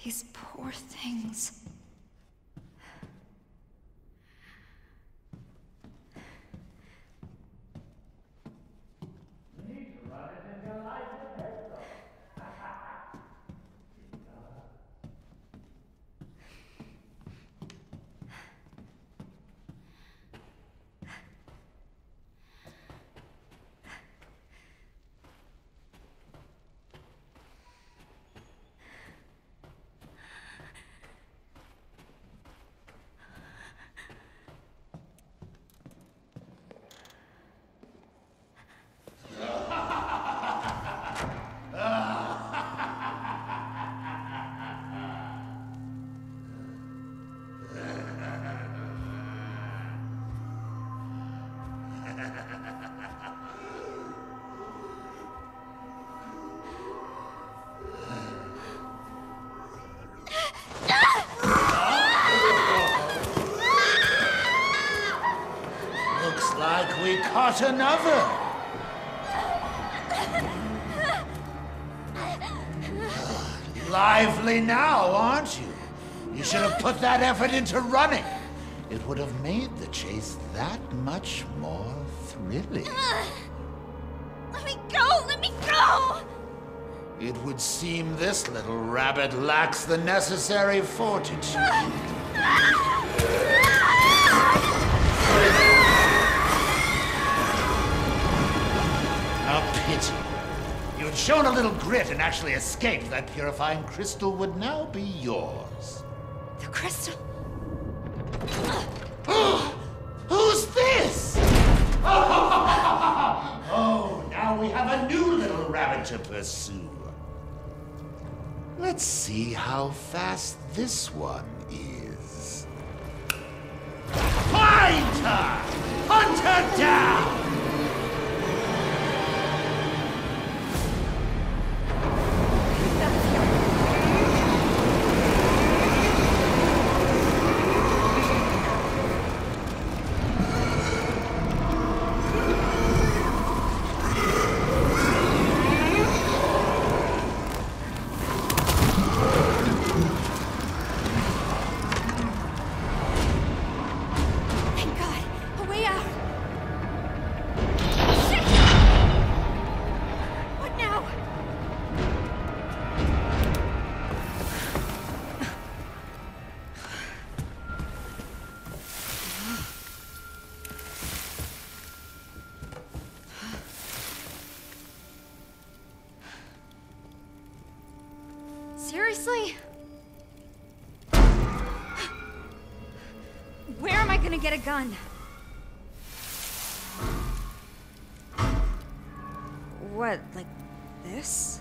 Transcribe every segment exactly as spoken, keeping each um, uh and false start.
These poor things. Looks like we caught another. Lively now, aren't you? You should have put that effort into running. It would have made the chase that much more thrilling. Let me go! Let me go! It would seem this little rabbit lacks the necessary fortitude. A pity. You had shown a little grit and actually escaped. That purifying crystal would now be yours. The crystal. Who's this? Oh, now we have a new little rabbit to pursue. Let's see how fast this one is. Find her! Hunt her down! Seriously? Where am I gonna get a gun? What, like this?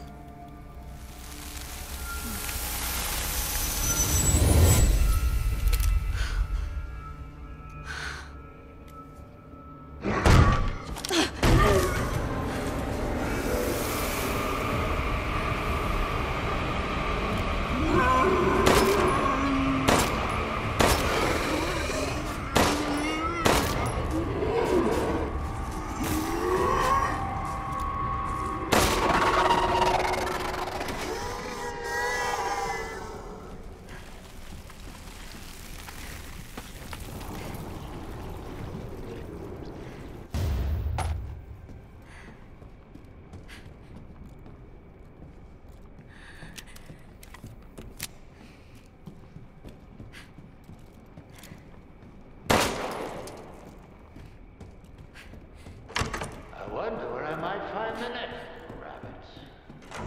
I wonder where I might find the next rabbit.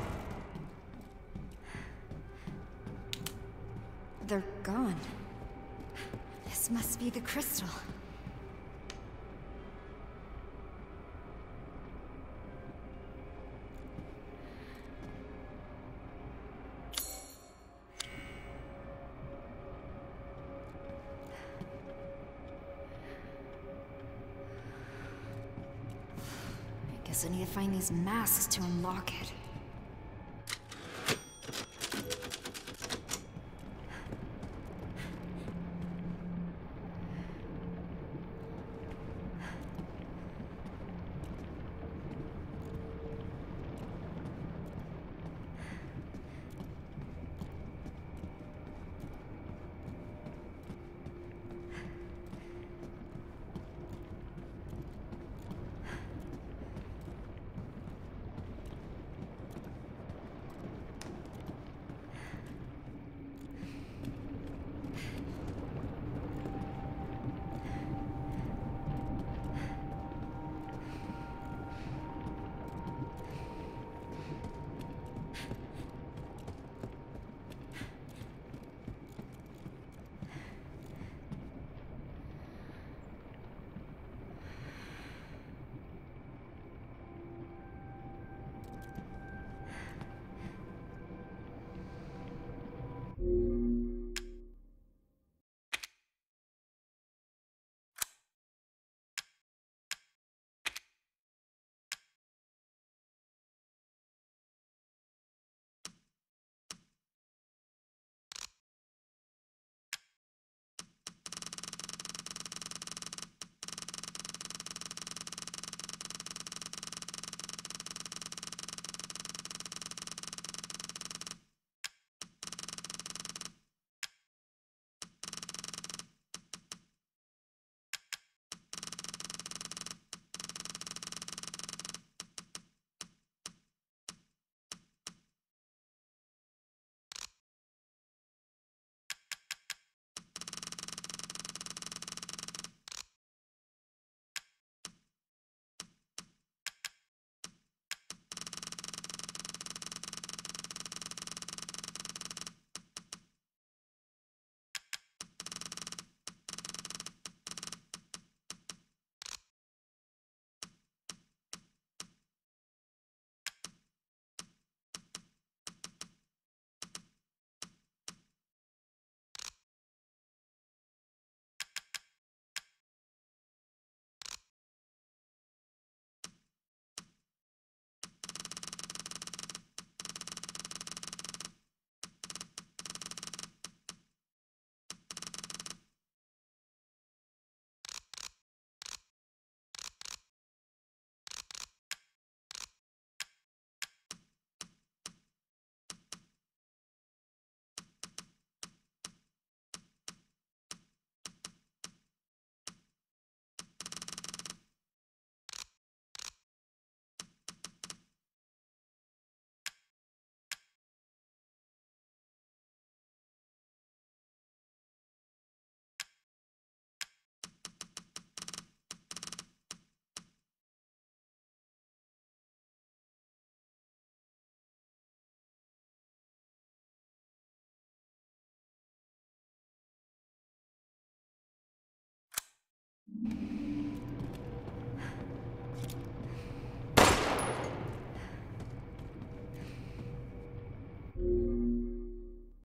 They're gone. This must be the crystal. I need to find these masks to unlock it.